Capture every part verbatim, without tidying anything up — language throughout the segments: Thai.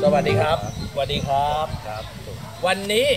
สวัสดีครับสวัสดีครับครับวันนี้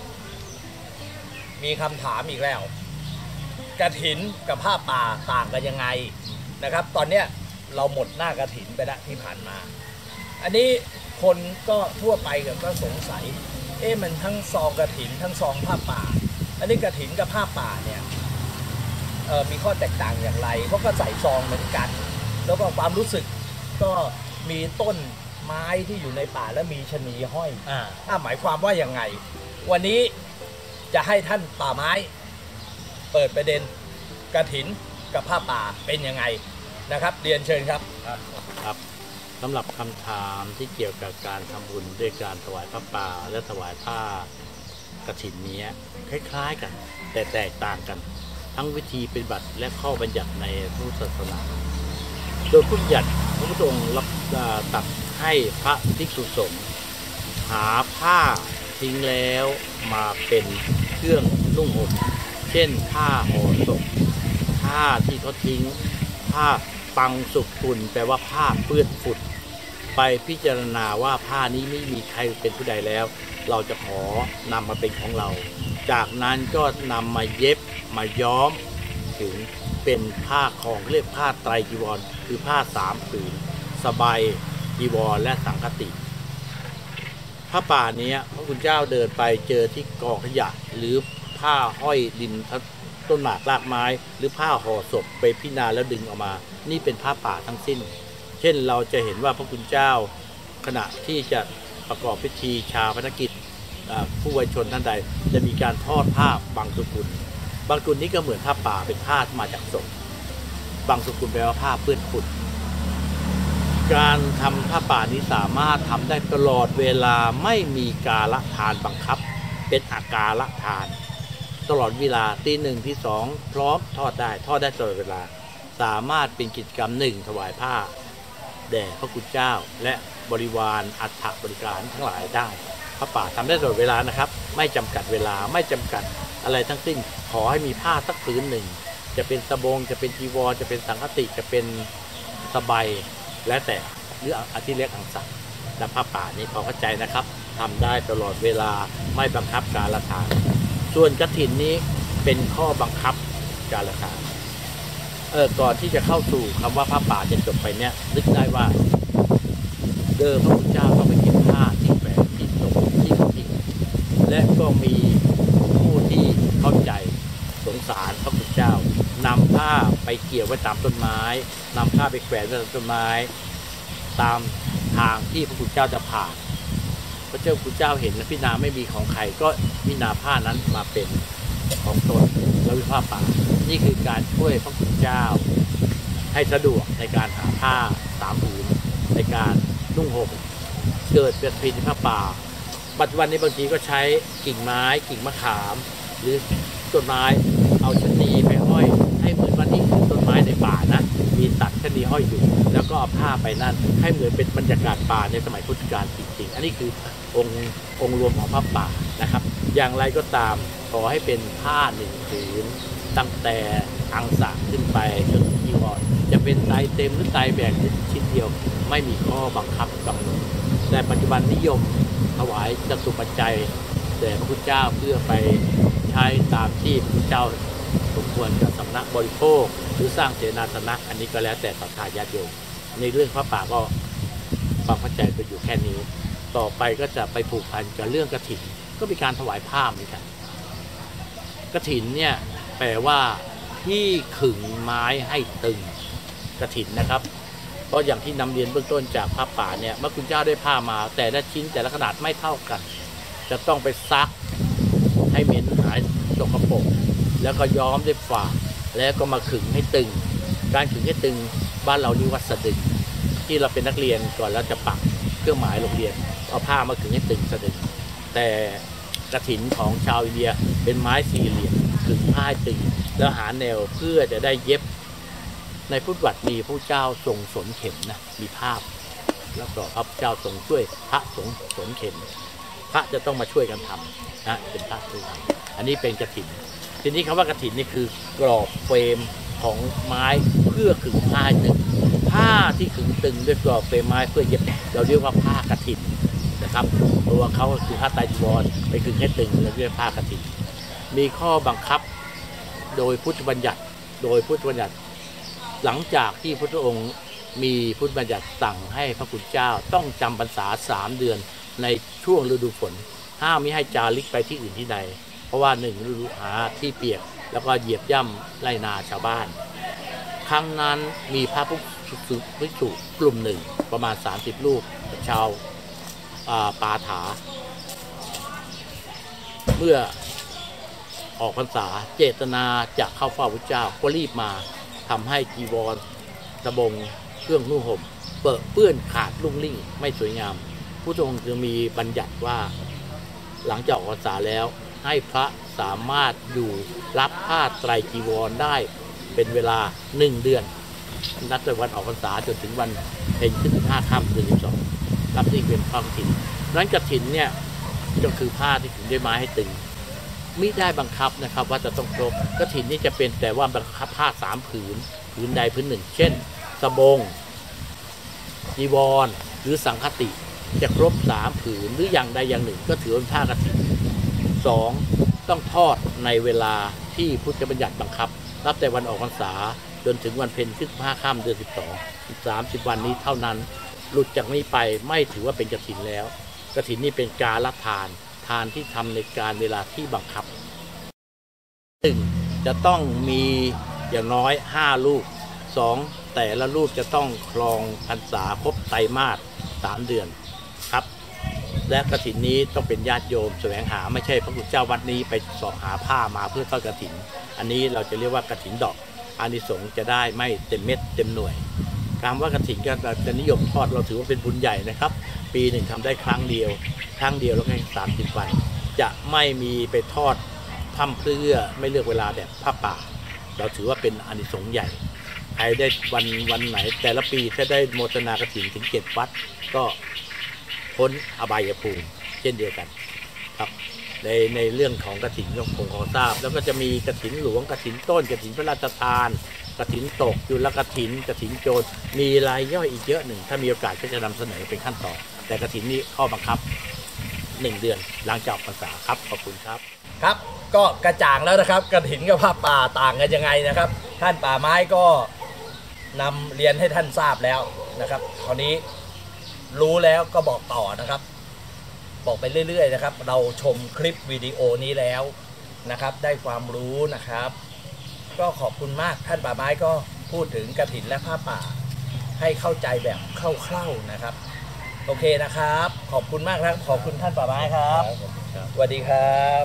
มีคำถามอีกแล้วกฐินกับผ้าป่าต่างกันยังไงนะครับตอนเนี้ยเราหมดหน้ากฐินไปแล้วที่ผ่านมาอันนี้คนก็ทั่วไปก็สงสัยเอ๊ะมันทั้งซองกฐินทั้งซองผ้าป่าอันนี้กฐินกับผ้าป่าเนี่ยเออมีข้อแตกต่างอย่างไรเพราะก็ใส่ซองเหมือนกันแล้วก็ความรู้สึกก็มีต้นไม้ที่อยู่ในป่าและมีชะนีห้อยอ่าหมายความว่ายังไงวันนี้จะให้ท่านป่าไม้เปิดประเด็นกฐินกับผ้าป่าเป็นยังไงนะครับเรียนเชิญครับครับสำหรับคำถามที่เกี่ยวกับการทำบุญด้วยการถวายผ้าป่าและถวายผ้ากฐินนี้คล้ายๆกันแต่แตกต่างกันทั้งวิธีปฏิบัติและข้อบัญญัติในพุทธศาสนาโดยพุทธบัญญัติพระพุทธองค์รับตัดให้พระภิกษุสงฆ์หาผ้าทิ้งแล้วมาเป็นเครื่องนุ่งห่มเช่นผ้าห่อศพผ้าที่เขาทิ้งผ้าปังสุกฝุ่นแปลว่าผ้าเปื้อนฝุ่นไปพิจารณาว่าผ้านี้ไม่มีใครเป็นผู้ใดแล้วเราจะขอนำมาเป็นของเราจากนั้นก็นำมาเย็บมาย้อมถึงเป็นผ้าของเรียกผ้าไตรจีวรคือผ้าสามผืนสบายจีวรและสังฆติผ้าป่านี้พระคุณเจ้าเดินไปเจอที่กองขยะหรือผ้าห้อยดินต้นหมากรากไม้หรือผ้าห่อศพไปพิจารณาแล้วดึงออกมานี่เป็นผ้าป่าทั้งสิ้นเช่นเราจะเห็นว่าพระคุณเจ้าขณะที่จะประกอบพิธีชาปนกิจผู้วัยชนท่านใดจะมีการทอดผ้าบางสกุลบางสกุลนี้ก็เหมือนผ้าป่าเป็นผ้ามาจากศพบางสกุลแปลว่าผ้าเปื้อนฝุ่นการทำผ้าป่านี้สามารถทำได้ตลอดเวลาไม่มีกาลทานบังคับเป็นอากาลทานตลอดเวลาตีหนึ่งที่สองพร้อมทอดได้ทอดได้ตลอดเวลาสามารถเป็นกิจกรรมหนึ่งถวายผ้าแด่พระคุณเจ้าและบริวารอัฐบริการทั้งหลายได้ผ้าป่าทำได้ตลอดเวลานะครับไม่จำกัดเวลาไม่จำกัดอะไรทั้งสิ้นขอให้มีผ้าสักผืนหนึ่งจะเป็นสบงจะเป็นจีวรจะเป็นสังฆติจะเป็นสบายและแต่หรืออธิเล็กอังสักและผ้าป่านี้พอเข้าใจนะครับทำได้ตลอดเวลาไม่บังคับการละทานส่วนกฐินนี้เป็นข้อบังคับการละทานเออก่อนที่จะเข้าสู่คำว่าผ้าป่าจะจบไปเนี่ยนึกได้ว่าเดิมพระพุทธเจ้าต้องไปเก็บผ้าที่แฝงที่ตกที่ทิ้งและก็มีผู้ที่เข้าใจสงสารพระพุทธเจ้านำผ้าไปเกี่ยวไว้ตามต้นไม้นำผ้าไปแขวนไว้ตามต้นไม้ตามทางที่พระพุทธเจ้าจะผ่านพระเจ้าพุทธเจ้าเห็นและพิจารณาไม่มีของใครก็พิจารณาผ้านั้นมาเป็นของตนแล้ววิผ้าป่านี่คือการช่วยพระพุทธเจ้าให้สะดวกในการหาผ้าสามผืนในการนุ่งห่มเกิดเป็นพิธีผ้าป่าปัจจุบันนี้บางทีก็ใช้กิ่งไม้กิ่งมะขามหรือต้นไม้เอาชนีไปห้อยให้เหมือนวันนี้คือต้นไม้ในป่านะมีตัดชนีห้อยอยู่แล้วก็เอาผ้าไปนั่นให้เหมือนเป็นบรรยากาศป่าในสมัยพุทธกาลจริงๆอันนี้คือองค์องค์รวมของผ้าป่านะครับอย่างไรก็ตามขอให้เป็นผ้าหนึ่งผืนตั้งแต่อังสะขึ้นไปจนจีวรจะเป็นไตรเต็มหรือไตรแบ่งชิ้นเดียวไม่มีข้อบังคับกำหนดแต่ปัจจุบันนิยมถวายจตุปัจจัยแด่พระพุทธเจ้าเพื่อไปใช้ตามที่พระพุทธเจ้าสมควรกับสำนักบริโภคหรือสร้างเสนาสนะอันนี้ก็แล้วแต่ศรัทธาญาติโยมในเรื่องพระป่าก็ความเข้าใจไปอยู่แค่นี้ต่อไปก็จะไปผูกพันกับเรื่องกฐินก็มีการถวายผ้าเหมือนกันกฐินเนี่ยแปลว่าที่ขึงไม้ให้ตึงกฐินนะครับเพราะอย่างที่นำเรียนเบื้องต้นจากผ้าป่าเนี่ยเมื่อคุณเจ้าได้ผ้ามาแต่ละชิ้นแต่ละขนาดไม่เท่ากันจะต้องไปซักให้เหม็นหายสกปรกแล้วก็ย้อมด้วยฝาแล้วก็มาขึงให้ตึงการขึงให้ตึงบ้านเราเรียกว่าสะดึงที่เราเป็นนักเรียนก่อนแล้วจะปักเครื่องหมายโรงเรียนเอาผ้ามาขึงให้ตึงสะดึงแต่กฐินของชาวอินเดียเป็นไม้สี่เหลี่ยมขึงผ้าตึงแล้วหาแนวเพื่อจะได้เย็บในพุทธวัตรมีพระเจ้าทรงสนเข็มนะมีภาพแล้วก็พระเจ้าทรงช่วยพระทรงสนเข็มพระจะต้องมาช่วยกันทำนะเป็นพระช่วยอันนี้เป็นกฐินทีนี้คำว่ากฐินนี่คือกรอบเฟรมของไม้ขพื่อขึงผ้าให้ตึงผ้าที่ขึงตึงด้วยกรอบเฟรมไม้เพื่อเย็บเราเรียกว่าผ้ากฐินนะครับตัวเขาคือผ้าไตรจีวรไปขึงให้ตึงเราเรียกผ้ากฐินมีข้อบังคับโดยพุทธบัญญัติโดยพุทธบัญญัติหลังจากที่พระองค์มีพุทธบัญญัติสั่งให้พระคุณเจ้าต้องจำพรรษาสามเดือนในช่วงฤดูฝนห้ามไม่ให้จาริกไปที่อื่นที่ใดเพราะว่าหนึ่งฤดูหาที่เปียกแล้วก็เหยียบย่ำไรนาชาวบ้านครั้งนั้นมีพระภิกษุกลุ่มหนึ่งประมาณสามสิบรูปชาวปาถาเมื่อออกพรรษาเจตนาจะเข้าเฝ้าพระเจ้าก็รีบมาทำให้จีวรสบงเครื่องนุ่งห่มเปื้อนเปื้อนขาดลุ่งลิ่งไม่สวยงามผู้ทรงจึงมีบัญญัติว่าหลังจากออกพรรษาแล้วให้พระสามารถอยู่รับผ้าไตรจีวรได้เป็นเวลาหนึ่งเดือนนับแต่วันออกพรรษาจนถึงวันเพ็ญขึ้นห้าค่ำเดือนสิบสองรับที่เป็นผ้ากฐินนั้นกฐินเนี่ยก็คือผ้าที่ขึงด้วยไม้ให้ตึงไม่ได้บังคับนะครับว่าจะต้องครบกฐินนี่จะเป็นแต่ว่าบังคับผ้าสามผืนผืนใดผืนหนึ่งเช่นสบงจีวรหรือสังฆติจะครบสามผืนหรืออย่างใดอย่างหนึ่งก็ถือเป็นผ้ากฐินสองต้องทอดในเวลาที่พุทธบัญญัติบังคับนับแต่วันออกพรรษาจนถึงวันเพ็ญขึ้นห้าค่ำเดือนสิบสองสามสิบวันนี้เท่านั้นหลุดจากนี้ไปไม่ถือว่าเป็นกฐินแล้วกฐินนี่เป็นการละทานทานที่ทำในการเวลาที่บังคับหนึ่งจะต้องมีอย่างน้อยห้าลูกสองแต่ละลูกจะต้องครองพรรษาครบไตรมาสสามเดือนครับและกฐินนี้ต้องเป็นญาติโยมแสวงหาไม่ใช่พระพุทธเจ้าวัดนี้ไปสอบหาผ้ามาเพื่อทอดกฐินอันนี้เราจะเรียกว่ากฐินดอกอานิสงส์จะได้ไม่เต็มเม็ดเต็มหน่วยการว่ากฐินก็จะนิยมทอดเราถือว่าเป็นบุญใหญ่นะครับปีหนึ่งทำได้ครั้งเดียวครั้งเดียวแล้วแค่สามสิบวันจะไม่มีไปทอดพร่ำเพรื่อไม่เลือกเวลาแบบผ้าป่าเราถือว่าเป็นอานิสงส์ใหญ่ใครได้วันวันไหนแต่ละปีถ้าได้โมทนากฐินถึงเจ็ดวัดก็พ้นอบายภูมิเช่นเดียวกันครับในในเรื่องของกฐินก็คงขอทราบแล้วก็จะมีกฐินหลวงกฐินต้นกฐินพระราชทานกฐินตกจุลกฐินกฐินโจรมีรายย่อยอีกเยอะหนึ่งถ้ามีโอกาสก็จะนำเสนอเป็นขั้นตอนแต่กฐินนี้ข้อบังคับหนึ่งเดือนหลังจากพรรษาครับขอบคุณครับครับก็กระจ่างแล้วนะครับกฐินกับผ้าป่าต่างกันยังไงนะครับท่านป่าไม้ก็นำเรียนให้ท่านทราบแล้วนะครับคราวนี้รู้แล้วก็บอกต่อนะครับบอกไปเรื่อยๆนะครับเราชมคลิปวิดีโอนี้แล้วนะครับได้ความรู้นะครับก็ขอบคุณมากท่านป่าไม้ก็พูดถึงกฐินและผ้าป่าให้เข้าใจแบบคร่าวๆนะครับโอเคนะครับขอบคุณมากครับขอบคุณท่านป่าไม้ครับสวัสดีครับ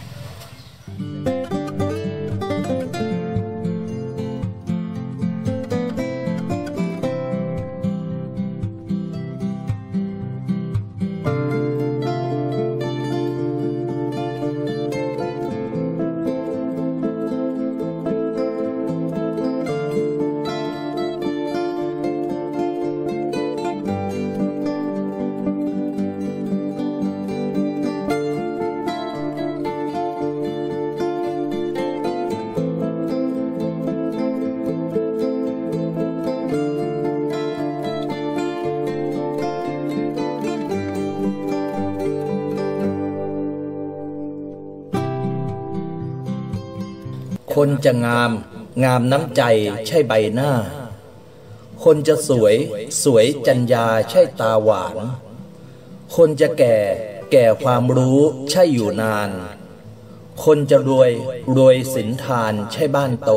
คนจะงามงามน้ำใจใช่ใบหน้าคนจะสวยสวยจัญญาใช่ตาหวานคนจะแก่แก่ความรู้ใช่อยู่นานคนจะรวยรวยสินทานใช่บ้านโต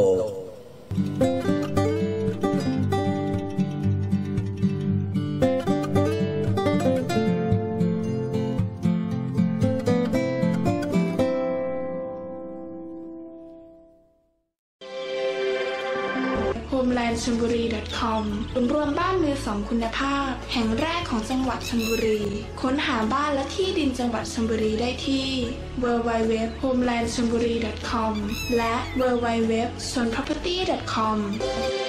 โฮมแลนด์ ชลบุรี ดอท คอม ศูนย์รวมบ้านมือสองคุณภาพแห่งแรกของจังหวัดชลบุรีค้นหาบ้านและที่ดินจังหวัดชลบุรีได้ที่ ดับเบิลยู ดับเบิลยู ดับเบิลยู ดอท โฮมแลนด์ ชลบุรี ดอท คอม และ ดับเบิลยู ดับเบิลยู ดับเบิลยู ดอท ชน พร็อพเพอร์ตี้ ดอท คอม